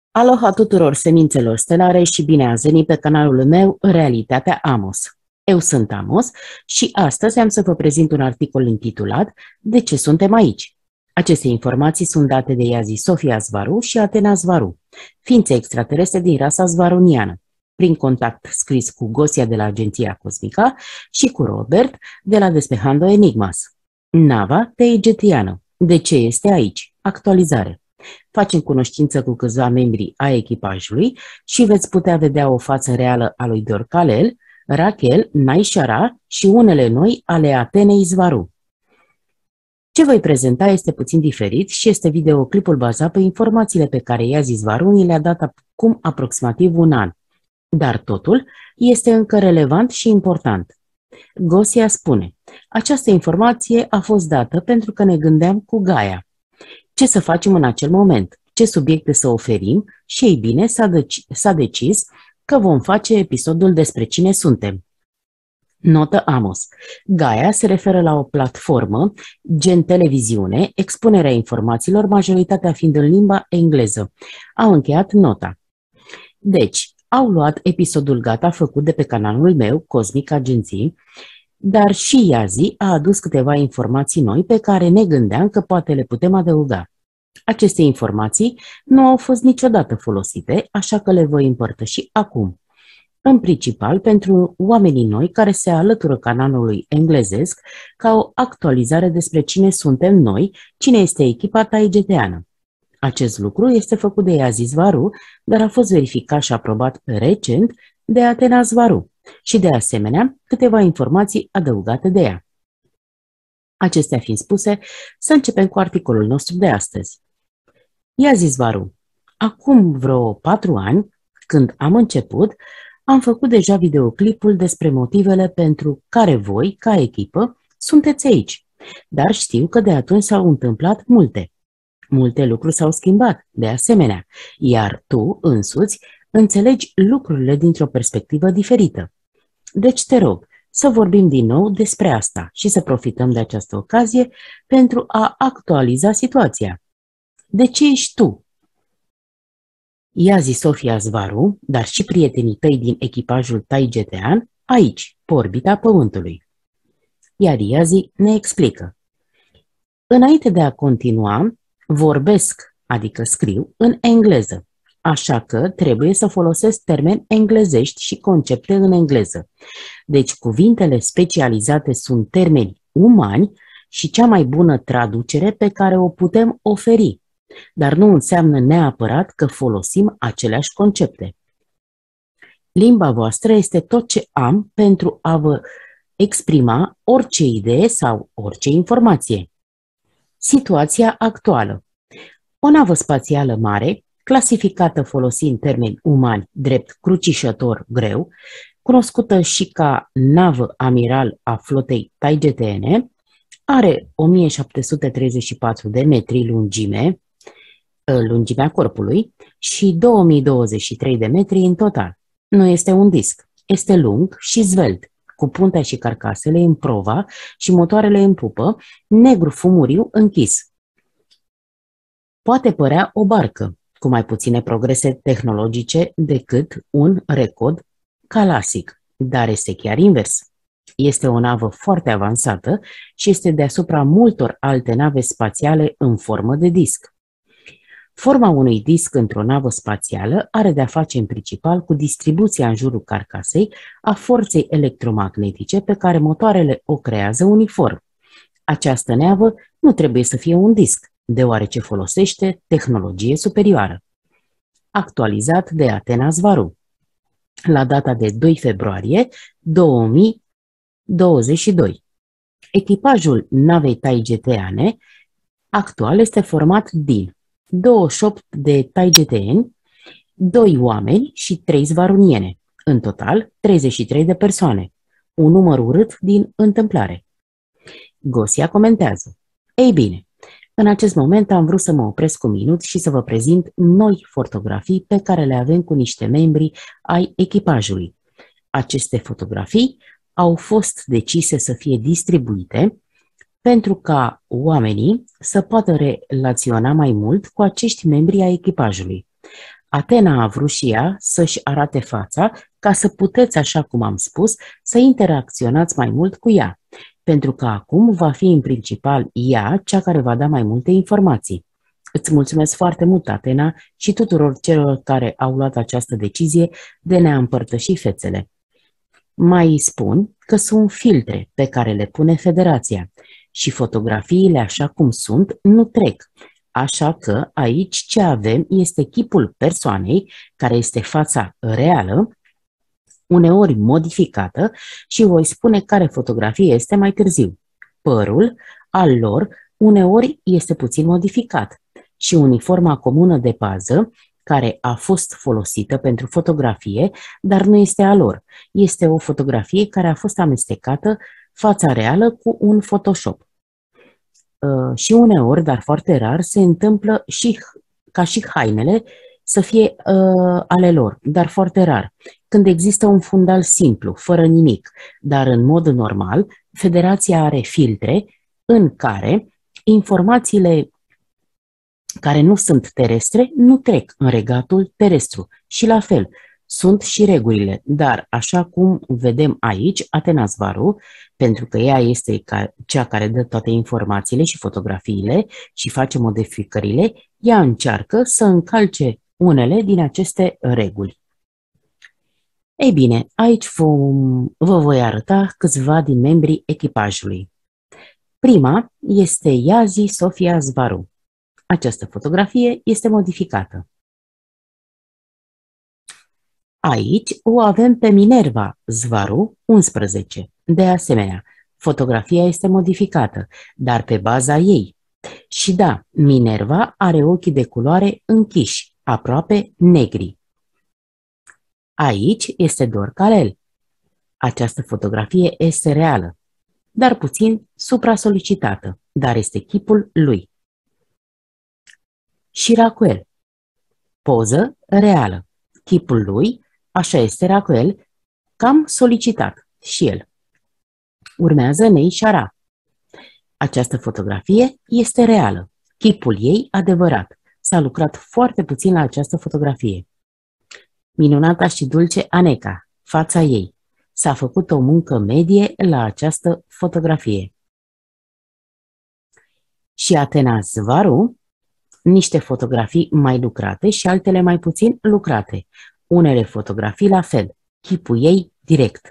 Aloha tuturor semințelor stelare și bine ați venit pe canalul meu Realitatea Amos. Eu sunt Amos și astăzi am să vă prezint un articol intitulat De ce suntem aici? Aceste informații sunt date de Iazi Sofia Zvaru și Atena Zvaru, ființe extraterestre din rasa zvaruniană, prin contact scris cu Gosia de la Agenția Cosmica și cu Robert de la Despejando Enigmas. Nava Taygetiană. De ce este aici? Actualizare. Facem cunoștință cu câțiva membri ai echipajului și veți putea vedea o față reală a lui Dorcalel, Rachel, Naishara și unele noi ale Atenei Zvaru. Ce voi prezenta este puțin diferit și este videoclipul bazat pe informațiile pe care Iazi Zvaru ni le-a dat acum aproximativ un an. Dar totul este încă relevant și important. Gosia spune, această informație a fost dată pentru că ne gândeam cu Gaia. Ce să facem în acel moment? Ce subiecte să oferim? Și ei bine, s-a decis că vom face episodul despre cine suntem. Notă Amos. Gaia se referă la o platformă, gen televiziune, expunerea informațiilor, majoritatea fiind în limba engleză. Au încheiat nota. Deci, au luat episodul gata făcut de pe canalul meu, Cosmic Agenții, dar și Iazi a adus câteva informații noi pe care ne gândeam că poate le putem adăuga. Aceste informații nu au fost niciodată folosite, așa că le voi împărtăși acum. În principal pentru oamenii noi care se alătură canalului englezesc ca o actualizare despre cine suntem noi, cine este echipa taigeteană. Acest lucru este făcut de Iazi Zvaru, dar a fost verificat și aprobat recent de Atena Zvaru și de asemenea câteva informații adăugate de ea. Acestea fiind spuse, să începem cu articolul nostru de astăzi. Iazi Zvaru. Acum vreo 4 ani, când am început, am făcut deja videoclipul despre motivele pentru care voi, ca echipă, sunteți aici. Dar știu că de atunci s-au întâmplat multe. Multe lucruri s-au schimbat, de asemenea, iar tu însuți înțelegi lucrurile dintr-o perspectivă diferită. Deci te rog să vorbim din nou despre asta și să profităm de această ocazie pentru a actualiza situația. De ce ești tu? Iazi Sofia Zvaru, dar și prietenii tăi din echipajul taigetean, aici, pe orbita Pământului. Iar Iazi ne explică. Înainte de a continua, vorbesc, adică scriu, în engleză, așa că trebuie să folosesc termeni englezești și concepte în engleză. Deci cuvintele specializate sunt termeni umani și cea mai bună traducere pe care o putem oferi, dar nu înseamnă neapărat că folosim aceleași concepte. Limba voastră este tot ce am pentru a vă exprima orice idee sau orice informație. Situația actuală. O navă spațială mare, clasificată folosind termeni umani drept crucișător greu, cunoscută și ca navă amiral a flotei taigeteene, are 1734 de metri lungimea corpului și 2023 de metri în total. Nu este un disc, este lung și zvelt, cu puntea și carcasele în prova și motoarele în pupă, negru fumuriu închis. Poate părea o barcă, cu mai puține progrese tehnologice decât un record clasic, dar este chiar invers. Este o navă foarte avansată și este deasupra multor alte nave spațiale în formă de disc. Forma unui disc într-o navă spațială are de-a face în principal cu distribuția în jurul carcasei a forței electromagnetice pe care motoarele o creează uniform. Această navă nu trebuie să fie un disc, deoarece folosește tehnologie superioară. Actualizat de Atena Zvaru, la data de 2 februarie 2022. Echipajul navei taigeteane actual este format din 28 de taigeteeni, 2 oameni și 3 zvaruniene, în total 33 de persoane, un număr urât din întâmplare. Gosia comentează. Ei bine, în acest moment am vrut să mă opresc un minut și să vă prezint noi fotografii pe care le avem cu niște membri ai echipajului. Aceste fotografii au fost decise să fie distribuite pentru ca oamenii să poată relaționa mai mult cu acești membri ai echipajului. Atena a vrut și ea să-și arate fața ca să puteți, așa cum am spus, să interacționați mai mult cu ea, pentru că acum va fi în principal ea cea care va da mai multe informații. Îți mulțumesc foarte mult, Atena, și tuturor celor care au luat această decizie de a ne împărtăși fețele. Mai spun că sunt filtre pe care le pune Federația și fotografiile așa cum sunt nu trec. Așa că aici ce avem este chipul persoanei, care este fața reală, uneori modificată, și voi spune care fotografie este mai târziu. Părul al lor uneori este puțin modificat și uniforma comună de bază, care a fost folosită pentru fotografie, dar nu este a lor. Este o fotografie care a fost amestecată fața reală cu un Photoshop. Și uneori, dar foarte rar, se întâmplă și ca și hainele să fie ale lor, dar foarte rar. Când există un fundal simplu, fără nimic, dar în mod normal, Federația are filtre în care informațiile care nu sunt terestre nu trec în regatul terestru. Și la fel, sunt și regulile, dar așa cum vedem aici, Atena Zvaru, pentru că ea este cea care dă toate informațiile și fotografiile și face modificările, ea încearcă să încalce unele din aceste reguli. Ei bine, aici vă voi arăta câțiva din membrii echipajului. Prima este Iazi Sofia Zvaru. Această fotografie este modificată. Aici o avem pe Minerva Zvaru 11. De asemenea, fotografia este modificată, dar pe baza ei. Și da, Minerva are ochii de culoare închiși, aproape negri. Aici este Dorcalel. Această fotografie este reală, dar puțin supra-solicitată, dar este chipul lui. Și Raquel. Poză reală. Chipul lui, așa este Raquel, cam solicitat și el. Urmează Neișara. Această fotografie este reală. Chipul ei adevărat. S-a lucrat foarte puțin la această fotografie. Minunata și dulce Aneca. Fața ei. S-a făcut o muncă medie la această fotografie. Și Atena Zvaru, niște fotografii mai lucrate și altele mai puțin lucrate. Unele fotografii la fel, chipul ei direct.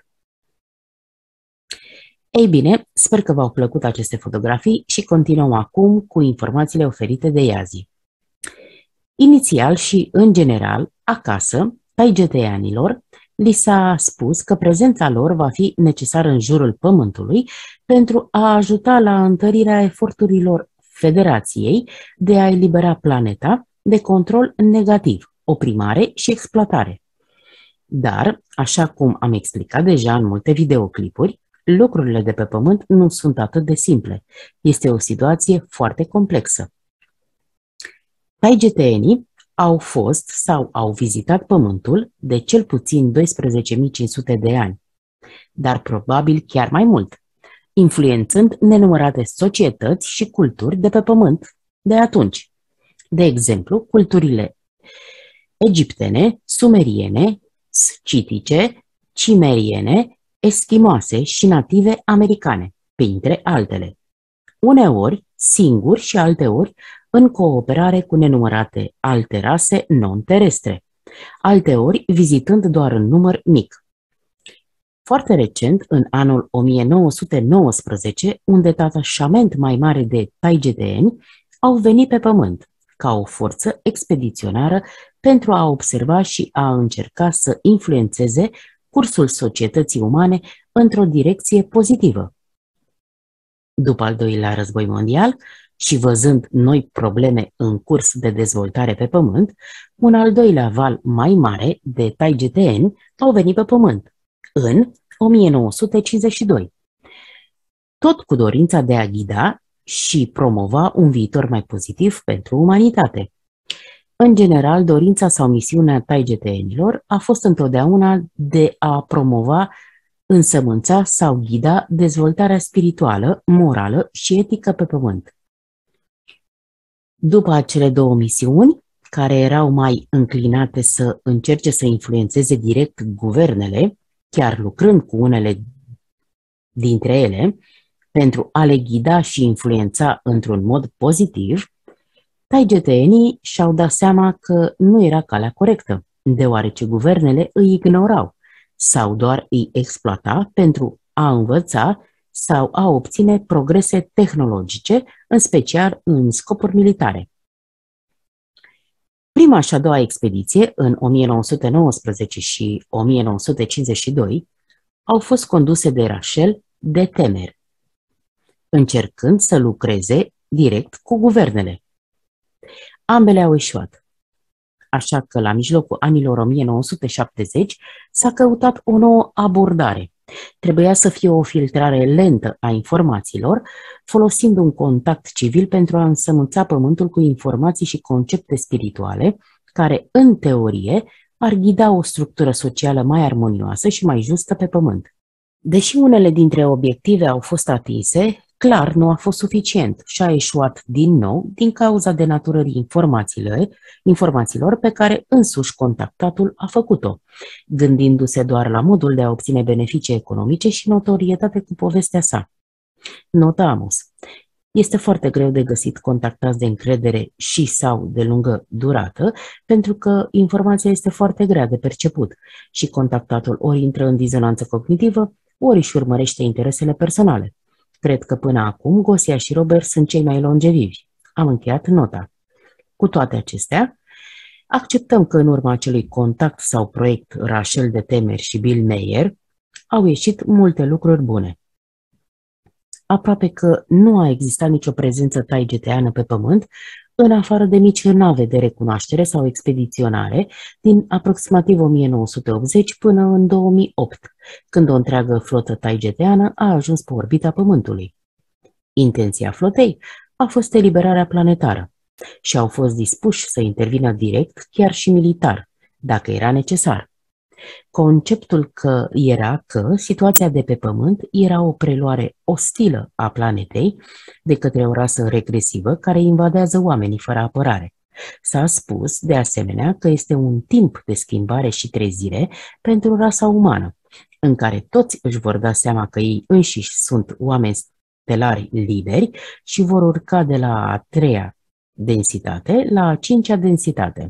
Ei bine, sper că v-au plăcut aceste fotografii și continuăm acum cu informațiile oferite de Iazi. Inițial și în general, acasă, taigeteanilor, li s-a spus că prezența lor va fi necesară în jurul Pământului pentru a ajuta la întărirea eforturilor Federației de a elibera planeta de control negativ, oprimare și exploatare. Dar, așa cum am explicat deja în multe videoclipuri, lucrurile de pe Pământ nu sunt atât de simple. Este o situație foarte complexă. Taigeteenii au fost sau au vizitat Pământul de cel puțin 12.500 de ani, dar probabil chiar mai mult, influențând nenumărate societăți și culturi de pe Pământ de atunci. De exemplu, culturile egiptene, sumeriene, scitice, cimeriene, eschimoase și native americane, printre altele. Uneori singuri și alteori în cooperare cu nenumărate alte rase non-terestre, alteori vizitând doar în număr mic. Foarte recent, în anul 1919, un detașament mai mare de taigeteeni au venit pe Pământ, ca o forță expediționară pentru a observa și a încerca să influențeze cursul societății umane într-o direcție pozitivă. După al doilea război mondial și văzând noi probleme în curs de dezvoltare pe Pământ, un al doilea val mai mare de taigeteeni au venit pe Pământ, în 1952, tot cu dorința de a ghida și promova un viitor mai pozitiv pentru umanitate. În general, dorința sau misiunea taigeteenilor a fost întotdeauna de a promova, însămânța sau ghida dezvoltarea spirituală, morală și etică pe Pământ. După acele două misiuni, care erau mai înclinate să încerce să influențeze direct guvernele, chiar lucrând cu unele dintre ele, pentru a le ghida și influența într-un mod pozitiv, taigeteenii și-au dat seama că nu era calea corectă, deoarece guvernele îi ignorau sau doar îi exploata pentru a învăța sau a obține progrese tehnologice, în special în scopuri militare. Prima și a doua expediție, în 1919 și 1952, au fost conduse de Rachel de Temer, încercând să lucreze direct cu guvernele. Ambele au eșuat, așa că la mijlocul anilor 1970 s-a căutat o nouă abordare. Trebuia să fie o filtrare lentă a informațiilor, folosind un contact civil pentru a însămânța pământul cu informații și concepte spirituale, care, în teorie, ar ghida o structură socială mai armonioasă și mai justă pe pământ. Deși unele dintre obiective au fost atinse, clar nu a fost suficient și a eșuat din nou din cauza denaturării informațiilor pe care însuși contactatul a făcut-o, gândindu-se doar la modul de a obține beneficii economice și notorietate cu povestea sa. Nota Amos. Este foarte greu de găsit contactați de încredere și sau de lungă durată, pentru că informația este foarte grea de perceput și contactatul ori intră în dizonanță cognitivă, ori își urmărește interesele personale. Cred că până acum Gosia și Robert sunt cei mai longevivi. Am încheiat nota. Cu toate acestea, acceptăm că în urma acelui contact sau proiect Rachel de Temer și Bill Meyer au ieșit multe lucruri bune. Aproape că nu a existat nicio prezență taigeteană pe pământ, în afară de mici nave de recunoaștere sau expediționare din aproximativ 1980 până în 2008, când o întreagă flotă taigeteană a ajuns pe orbita Pământului. Intenția flotei a fost eliberarea planetară și au fost dispuși să intervină direct, chiar și militar, dacă era necesar. Conceptul era că situația de pe Pământ era o preluare ostilă a planetei de către o rasă regresivă care invadează oamenii fără apărare. S-a spus, de asemenea, că este un timp de schimbare și trezire pentru rasa umană, în care toți își vor da seama că ei înșiși sunt oameni stelari liberi și vor urca de la a 3-a densitate la a 5-a densitate.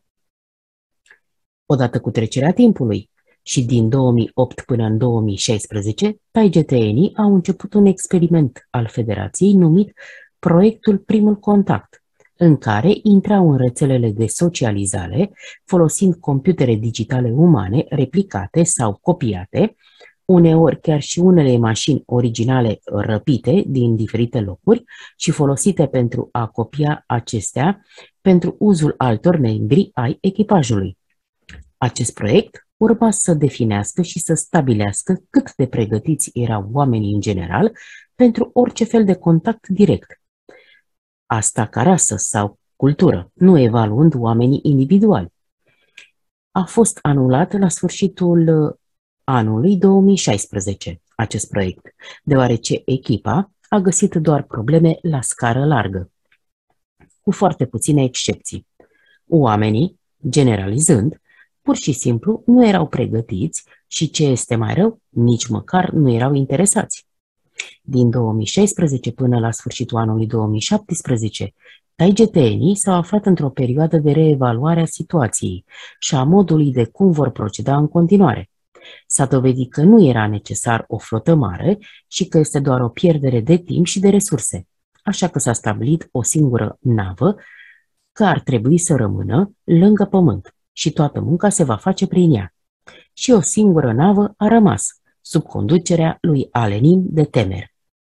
Odată cu trecerea timpului și din 2008 până în 2016, taigeteenii au început un experiment al Federației numit Proiectul Primul Contact, în care intrau în rețelele de socializare, folosind computere digitale umane replicate sau copiate, uneori chiar și unele mașini originale răpite din diferite locuri și folosite pentru a copia acestea pentru uzul altor membri ai echipajului. Acest proiect urma să definească și să stabilească cât de pregătiți erau oamenii în general pentru orice fel de contact direct. Asta ca rasă sau cultură, nu evaluând oamenii individuali. A fost anulat la sfârșitul anului 2016 acest proiect, deoarece echipa a găsit doar probleme la scară largă, cu foarte puține excepții. Oamenii, generalizând, pur și simplu nu erau pregătiți și, ce este mai rău, nici măcar nu erau interesați. Din 2016 până la sfârșitul anului 2017, taigeteenii s-au aflat într-o perioadă de reevaluare a situației și a modului de cum vor proceda în continuare. S-a dovedit că nu era necesar o flotă mare și că este doar o pierdere de timp și de resurse, așa că s-a stabilit o singură navă care ar trebui să rămână lângă Pământ și toată munca se va face prin ea. Și o singură navă a rămas, sub conducerea lui Alenin de Temer.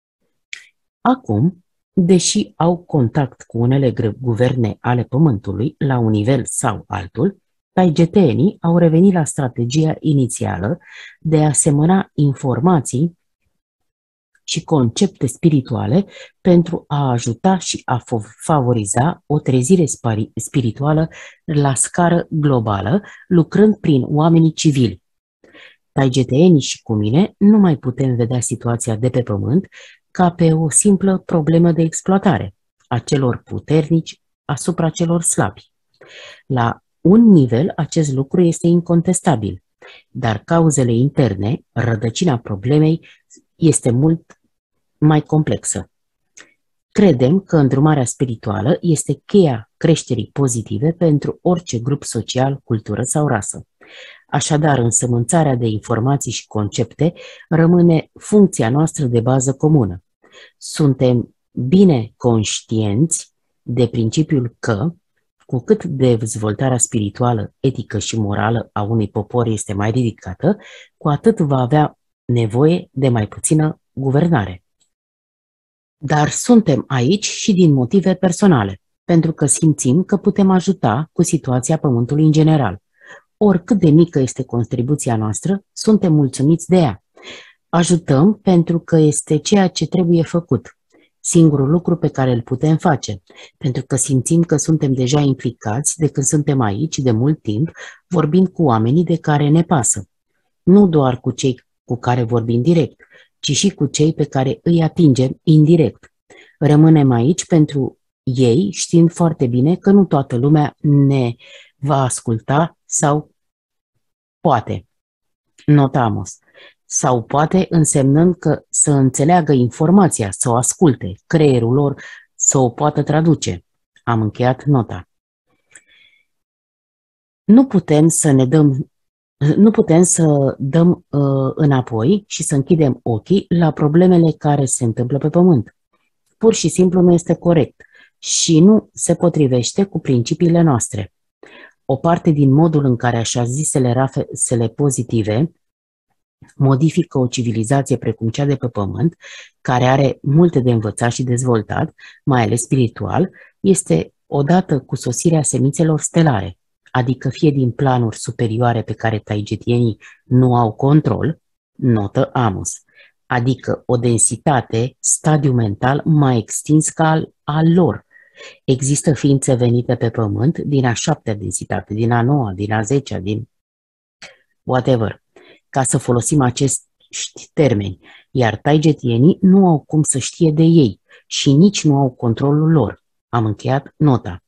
Acum, deși au contact cu unele guverne ale Pământului, la un nivel sau altul, taigeteenii au revenit la strategia inițială de a semăna informații și concepte spirituale pentru a ajuta și a favoriza o trezire spirituală la scară globală, lucrând prin oamenii civili. Taigeteenii și cu mine nu mai putem vedea situația de pe Pământ ca pe o simplă problemă de exploatare a celor puternici asupra celor slabi. La un nivel, acest lucru este incontestabil, dar cauzele interne, rădăcina problemei, este mult mai complexă. Credem că îndrumarea spirituală este cheia creșterii pozitive pentru orice grup social, cultură sau rasă. Așadar, însămânțarea de informații și concepte rămâne funcția noastră de bază comună. Suntem bine conștienți de principiul că, cu cât dezvoltarea spirituală, etică și morală a unui popor este mai ridicată, cu atât va avea nevoie de mai puțină guvernare. Dar suntem aici și din motive personale, pentru că simțim că putem ajuta cu situația Pământului în general. Oricât de mică este contribuția noastră, suntem mulțumiți de ea. Ajutăm pentru că este ceea ce trebuie făcut, singurul lucru pe care îl putem face, pentru că simțim că suntem deja implicați de când suntem aici de mult timp, vorbind cu oamenii de care ne pasă. Nu doar cu cei cu care vorbim direct, ci și cu cei pe care îi atingem indirect. Rămânem aici pentru ei, știind foarte bine că nu toată lumea ne va asculta sau poate. Notamos. Sau poate însemnând că să înțeleagă informația, să o asculte, creierul lor să o poată traduce. Am încheiat nota. Nu putem să dăm înapoi și să închidem ochii la problemele care se întâmplă pe pământ. Pur și simplu nu este corect și nu se potrivește cu principiile noastre. O parte din modul în care așa zisele rasele pozitive modifică o civilizație precum cea de pe pământ, care are multe de învățat și dezvoltat, mai ales spiritual, este odată cu sosirea semințelor stelare, adică fie din planuri superioare pe care taigetienii nu au control, notă Amos, adică o densitate, stadiu mental mai extins ca al lor. Există ființe venite pe pământ din a 7-a densitate, din a 9-a, din a 10-a, din whatever, ca să folosim acești termeni, iar taigetienii nu au cum să știe de ei și nici nu au controlul lor. Am încheiat nota.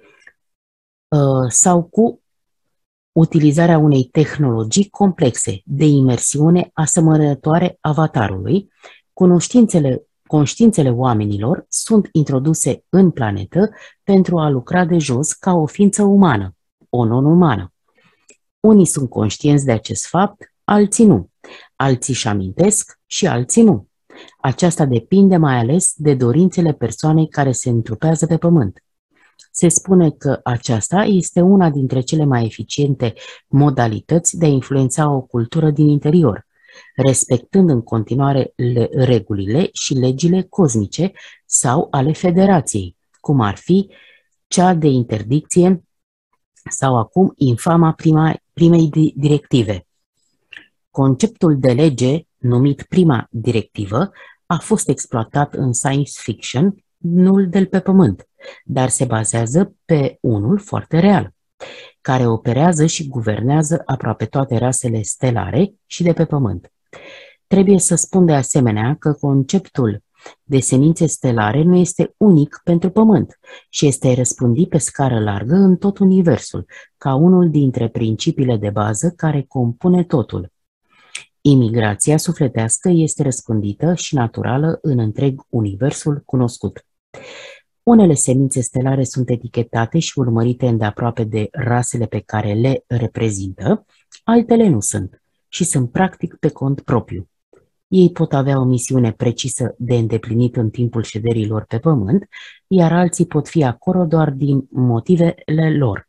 Sau cu utilizarea unei tehnologii complexe de imersiune asemănătoare avatarului, conștiințele oamenilor sunt introduse în planetă pentru a lucra de jos ca o ființă umană, o non-umană. Unii sunt conștienți de acest fapt, alții nu. Alții își amintesc și alții nu. Aceasta depinde mai ales de dorințele persoanei care se întrupează pe pământ. Se spune că aceasta este una dintre cele mai eficiente modalități de a influența o cultură din interior, respectând în continuare regulile și legile cosmice sau ale federației, cum ar fi cea de interdicție sau acum infama primei directive. Conceptul de lege, numit prima directivă, a fost exploatat în science fiction, nu de pe pământ, dar se bazează pe unul foarte real, care operează și guvernează aproape toate rasele stelare și de pe pământ. Trebuie să spun de asemenea că conceptul de semințe stelare nu este unic pentru pământ și este răspândit pe scară largă în tot universul, ca unul dintre principiile de bază care compune totul. Imigrația sufletească este răspândită și naturală în întreg universul cunoscut. Unele semințe stelare sunt etichetate și urmărite îndeaproape de rasele pe care le reprezintă, altele nu sunt și sunt practic pe cont propriu. Ei pot avea o misiune precisă de îndeplinit în timpul șederilor pe pământ, iar alții pot fi acolo doar din motivele lor.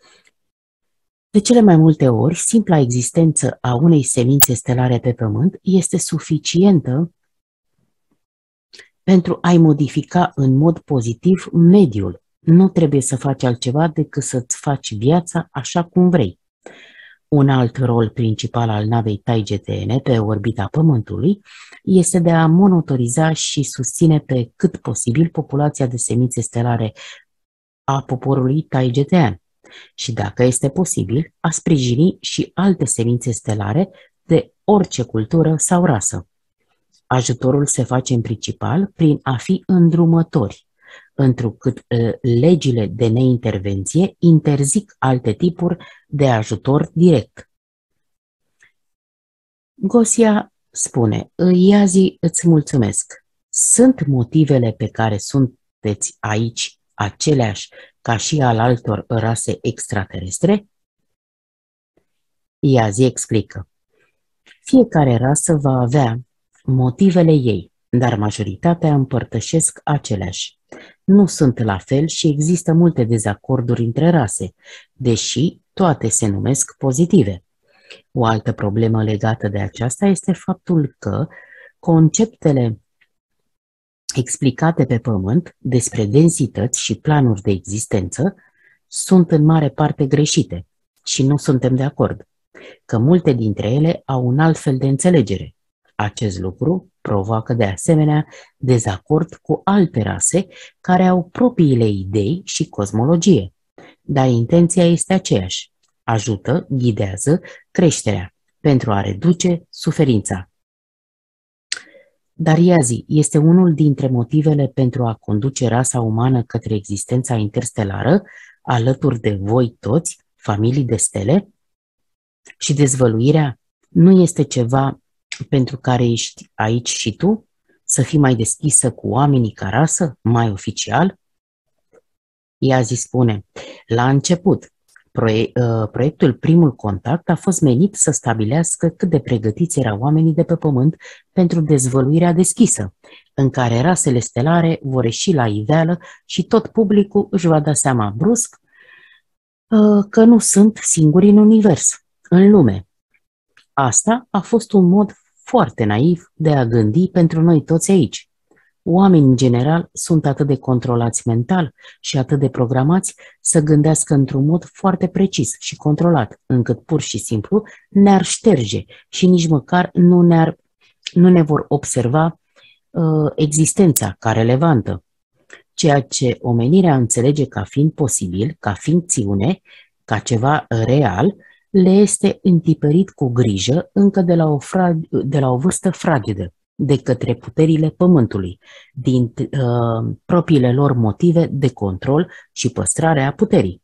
De cele mai multe ori, simpla existență a unei semințe stelare pe pământ este suficientă pentru a-i modifica în mod pozitiv mediul. Nu trebuie să faci altceva decât să-ți faci viața așa cum vrei. Un alt rol principal al navei taigetiene pe orbita Pământului este de a monitoriza și susține pe cât posibil populația de semințe stelare a poporului taigetian și, dacă este posibil, a sprijini și alte semințe stelare de orice cultură sau rasă. Ajutorul se face în principal prin a fi îndrumători, întrucât legile de neintervenție interzic alte tipuri de ajutor direct. Gosia spune, Iazi, îți mulțumesc. Sunt motivele pe care sunteți aici aceleași ca și al altor rase extraterestre? Iazi explică. Fiecare rasă va avea motivele ei, dar majoritatea împărtășesc aceleași. Nu sunt la fel și există multe dezacorduri între rase, deși toate se numesc pozitive. O altă problemă legată de aceasta este faptul că conceptele explicate pe Pământ despre densități și planuri de existență sunt în mare parte greșite și nu suntem de acord, că multe dintre ele au un alt fel de înțelegere. Acest lucru provoacă de asemenea dezacord cu alte rase care au propriile idei și cosmologie, dar intenția este aceeași: ajută, ghidează creșterea pentru a reduce suferința. Dar Iazi este unul dintre motivele pentru a conduce rasa umană către existența interstelară, alături de voi toți, familii de stele? Și dezvăluirea nu este ceva pentru care ești aici și tu? Să fii mai deschisă cu oamenii ca rasă, mai oficial? Iazi spune, la început, proiectul Primul Contact a fost menit să stabilească cât de pregătiți erau oamenii de pe Pământ pentru dezvăluirea deschisă, în care rasele stelare vor ieși la iveală și tot publicul își va da seama brusc că nu sunt singuri în univers, în lume. Asta a fost un mod foarte naiv de a gândi pentru noi toți aici. Oamenii, în general, sunt atât de controlați mental și atât de programați să gândească într-un mod foarte precis și controlat, încât pur și simplu ne-ar șterge și nici măcar nu ne vor observa existența ca relevantă. Ceea ce omenirea înțelege ca fiind posibil, ca fincțiune, ca ceva real, le este întipărit cu grijă încă de la o vârstă fragedă, de către puterile Pământului, din propriile lor motive de control și păstrare a puterii.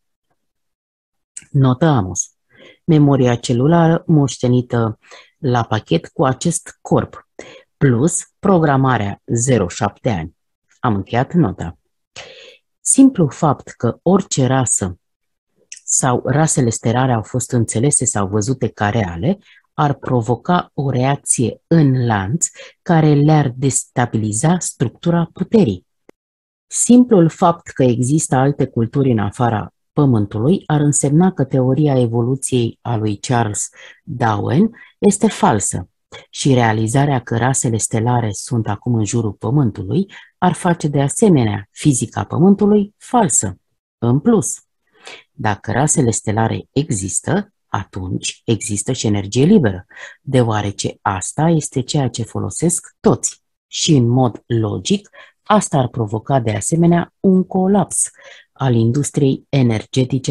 Notă Amos. Memoria celulară moștenită la pachet cu acest corp, plus programarea 0-7 ani. Am încheiat nota. Simplu fapt că orice rasă sau rasele stelare au fost înțelese sau văzute ca reale, ar provoca o reacție în lanț care le-ar destabiliza structura puterii. Simplul fapt că există alte culturi în afara Pământului ar însemna că teoria evoluției a lui Charles Darwin este falsă și realizarea că rasele stelare sunt acum în jurul Pământului ar face de asemenea fizica Pământului falsă. În plus, dacă rasele stelare există, atunci există și energie liberă, deoarece asta este ceea ce folosesc toți. Și în mod logic, asta ar provoca de asemenea un colaps al industriei energetice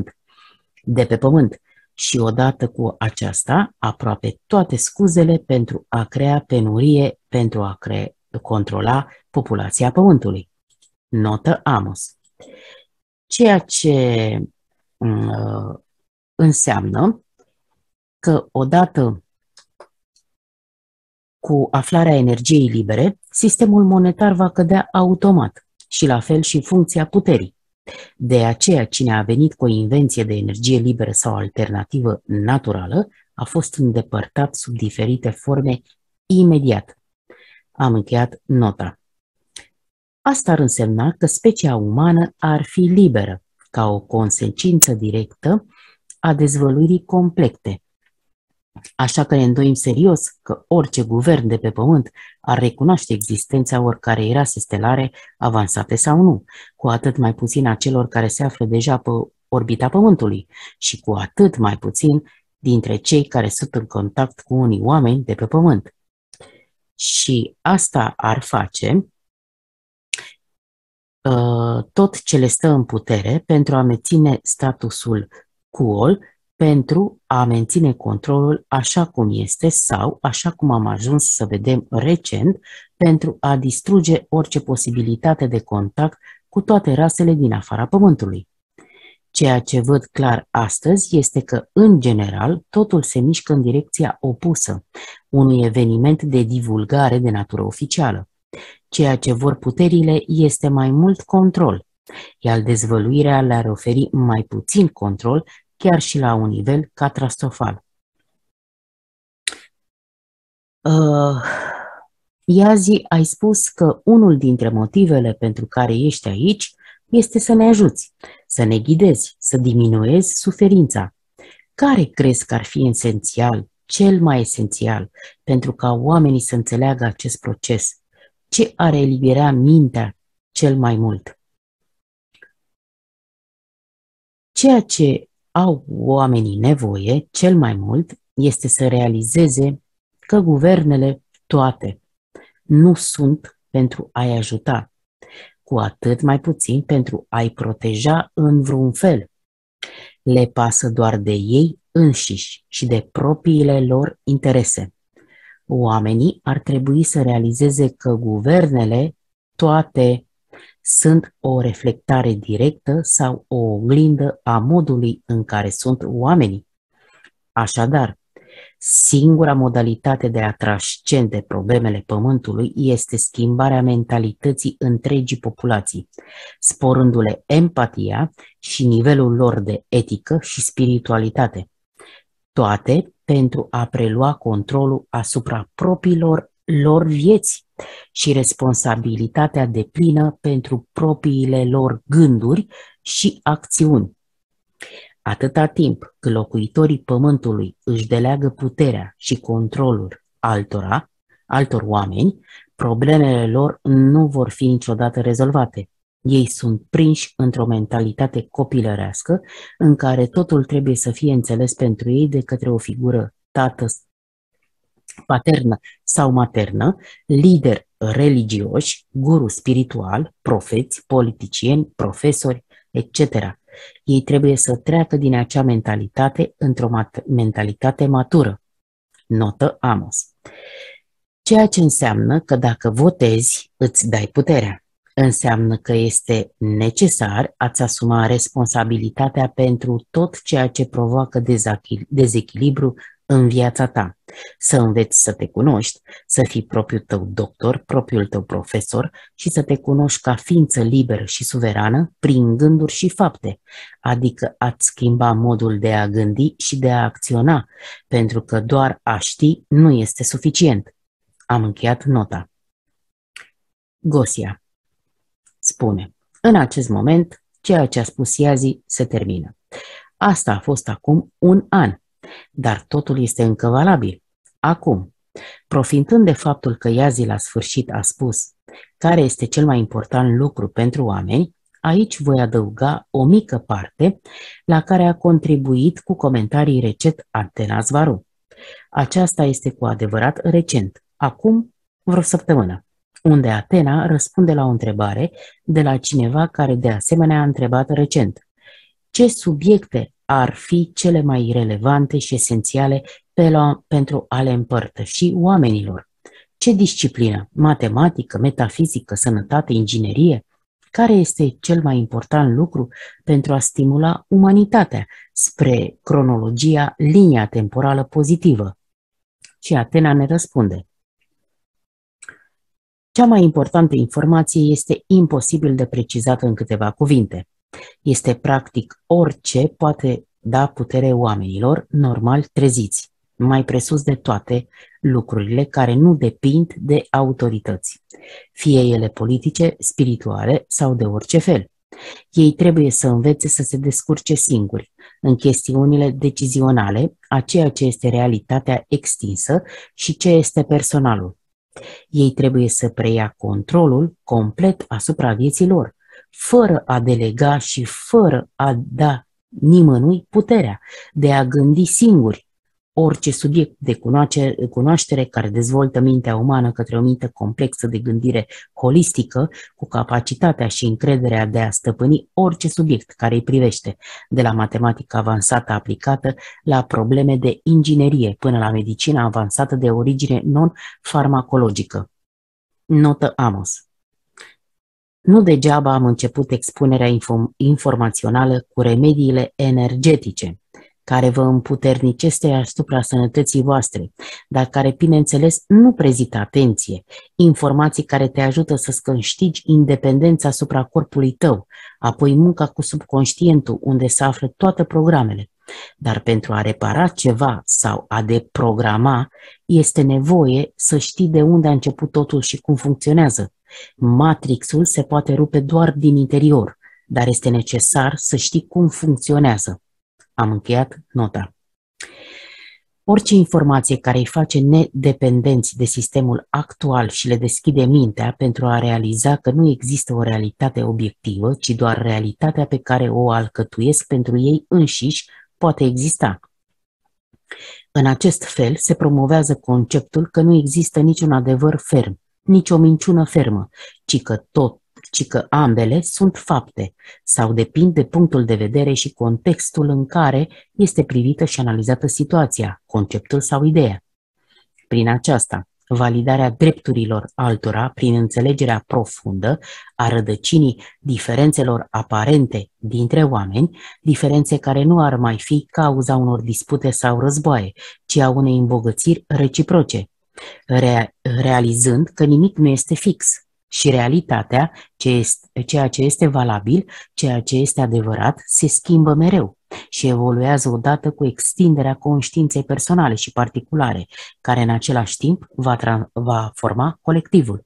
de pe Pământ. Și odată cu aceasta, aproape toate scuzele pentru a crea penurie, pentru a controla populația Pământului. Notă Amos. Ceea ce înseamnă că odată cu aflarea energiei libere, sistemul monetar va cădea automat și la fel și funcția puterii. De aceea, cine a venit cu o invenție de energie liberă sau alternativă naturală a fost îndepărtat sub diferite forme imediat. Am încheiat nota. Asta ar însemna că specia umană ar fi liberă, ca o consecință directă a dezvăluirii complete. Așa că ne îndoim serios că orice guvern de pe Pământ ar recunoaște existența oricărei rase stelare, avansate sau nu, cu atât mai puțin a celor care se află deja pe orbita Pământului și cu atât mai puțin dintre cei care sunt în contact cu unii oameni de pe Pământ. Și asta ar face tot ce le stă în putere pentru a menține statusul quo, pentru a menține controlul așa cum este sau, așa cum am ajuns să vedem recent, pentru a distruge orice posibilitate de contact cu toate rasele din afara Pământului. Ceea ce văd clar astăzi este că, în general, totul se mișcă în direcția opusă, unui eveniment de divulgare de natură oficială. Ceea ce vor puterile este mai mult control, iar dezvăluirea le-ar oferi mai puțin control, chiar și la un nivel catastrofal. Iazi, ai spus că unul dintre motivele pentru care ești aici este să ne ajuți, să ne ghidezi, să diminuezi suferința. Care crezi că ar fi esențial, cel mai esențial, pentru ca oamenii să înțeleagă acest proces? Ce ar elibera mintea cel mai mult? Ceea ce au oamenii nevoie cel mai mult este să realizeze că guvernele toate nu sunt pentru a-i ajuta, cu atât mai puțin pentru a-i proteja în vreun fel. Le pasă doar de ei înșiși și de propriile lor interese. Oamenii ar trebui să realizeze că guvernele toate sunt o reflectare directă sau o oglindă a modului în care sunt oamenii. Așadar, singura modalitate de a transcende problemele Pământului este schimbarea mentalității întregii populații, sporându-le empatia și nivelul lor de etică și spiritualitate. Toate pentru a prelua controlul asupra propriilor lor vieți și responsabilitatea deplină pentru propriile lor gânduri și acțiuni. Atâta timp cât locuitorii Pământului își deleagă puterea și controlul altor oameni, problemele lor nu vor fi niciodată rezolvate. Ei sunt prinși într-o mentalitate copilărească în care totul trebuie să fie înțeles pentru ei de către o figură paternă sau maternă, lideri religioși, guru spiritual, profeți, politicieni, profesori, etc. Ei trebuie să treacă din acea mentalitate într-o mentalitate matură. Notă Amos. Ceea ce înseamnă că dacă votezi, îți dai puterea. Înseamnă că este necesar a-ți asuma responsabilitatea pentru tot ceea ce provoacă dezechilibru în viața ta. Să înveți să te cunoști, să fii propriul tău doctor, propriul tău profesor și să te cunoști ca ființă liberă și suverană prin gânduri și fapte, adică a-ți schimba modul de a gândi și de a acționa, pentru că doar a ști nu este suficient. Am încheiat nota. Gosia spune: în acest moment, ceea ce a spus Iazi se termină. Asta a fost acum un an, dar totul este încă valabil. Acum, profitând de faptul că Iazi la sfârșit a spus care este cel mai important lucru pentru oameni, aici voi adăuga o mică parte la care a contribuit cu comentarii recent Atenas Varu. Aceasta este cu adevărat recent, acum vreo săptămână, unde Atena răspunde la o întrebare de la cineva care de asemenea a întrebat recent: ce subiecte ar fi cele mai relevante și esențiale pentru a le împărtăși oamenilor? Ce disciplină? Matematică, metafizică, sănătate, inginerie? Care este cel mai important lucru pentru a stimula umanitatea spre cronologia, linia temporală pozitivă? Și Atena ne răspunde: cea mai importantă informație este imposibil de precizată în câteva cuvinte. Este practic orice poate da putere oamenilor normal treziți, mai presus de toate lucrurile care nu depind de autorități, fie ele politice, spirituale sau de orice fel. Ei trebuie să învețe să se descurce singuri în chestiunile decizionale a ceea ce este realitatea extinsă și ce este personalul. Ei trebuie să preia controlul complet asupra vieții lor, fără a delega și fără a da nimănui puterea de a gândi singuri. Orice subiect de cunoaștere care dezvoltă mintea umană către o minte complexă de gândire holistică, cu capacitatea și încrederea de a stăpâni orice subiect care îi privește, de la matematică avansată aplicată la probleme de inginerie până la medicina avansată de origine non-farmacologică. Notă Amos. Nu degeaba am început expunerea informațională cu remediile energetice, care vă împuternicesc asupra sănătății voastre, dar care, bineînțeles, nu prezintă atenție, informații care te ajută să-ți câștigi independența asupra corpului tău, apoi munca cu subconștientul, unde se află toate programele. Dar pentru a repara ceva sau a deprograma, este nevoie să știi de unde a început totul și cum funcționează. Matrixul se poate rupe doar din interior, dar este necesar să știi cum funcționează. Am încheiat nota. Orice informație care îi face nedependenți de sistemul actual și le deschide mintea pentru a realiza că nu există o realitate obiectivă, ci doar realitatea pe care o alcătuiesc pentru ei înșiși, poate exista. În acest fel se promovează conceptul că nu există niciun adevăr ferm, nici o minciună fermă, ci că ambele sunt fapte sau depind de punctul de vedere și contextul în care este privită și analizată situația, conceptul sau ideea. Prin aceasta, validarea drepturilor altora prin înțelegerea profundă a rădăcinii diferențelor aparente dintre oameni, diferențe care nu ar mai fi cauza unor dispute sau războaie, ci a unei îmbogățiri reciproce, realizând că nimic nu este fix și realitatea, ceea ce este valabil, ceea ce este adevărat, se schimbă mereu și evoluează odată cu extinderea conștiinței personale și particulare, care în același timp va forma colectivul.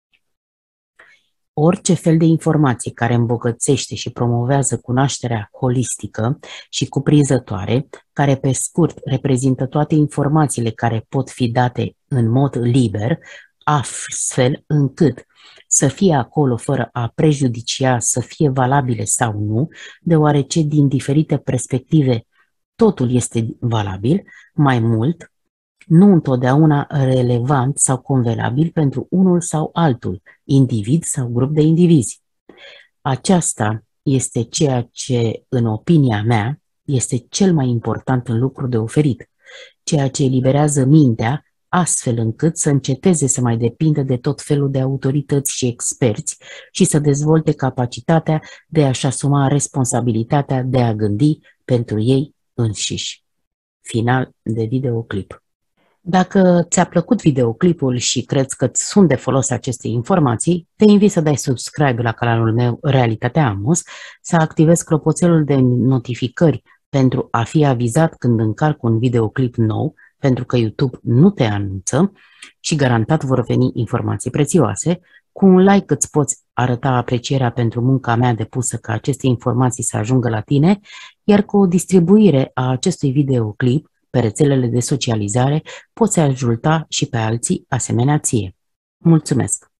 Orice fel de informație care îmbogățește și promovează cunoașterea holistică și cuprinzătoare, care pe scurt reprezintă toate informațiile care pot fi date în mod liber, astfel încât să fie acolo fără a prejudicia să fie valabile sau nu, deoarece din diferite perspective totul este valabil, mai mult, nu întotdeauna relevant sau convenabil pentru unul sau altul, individ sau grup de indivizi. Aceasta este ceea ce, în opinia mea, este cel mai important lucru de oferit, ceea ce eliberează mintea astfel încât să înceteze să mai depindă de tot felul de autorități și experți și să dezvolte capacitatea de a-și asuma responsabilitatea de a gândi pentru ei înșiși. Final de videoclip. Dacă ți-a plăcut videoclipul și crezi că sunt de folos aceste informații, te invit să dai subscribe la canalul meu Realitatea Amos, să activezi clopoțelul de notificări pentru a fi avizat când încarc un videoclip nou, pentru că YouTube nu te anunță și garantat vor veni informații prețioase. Cu un like îți poți arăta aprecierea pentru munca mea depusă ca aceste informații să ajungă la tine, iar cu o distribuire a acestui videoclip pe rețelele de socializare poți ajuta și pe alții asemenea ție. Mulțumesc!